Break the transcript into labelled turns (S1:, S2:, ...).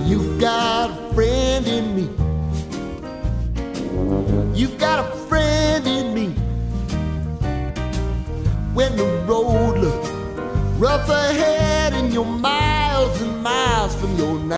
S1: You've got a friend in me. You've got a friend in me. When the road looks rough ahead and you're miles and miles from your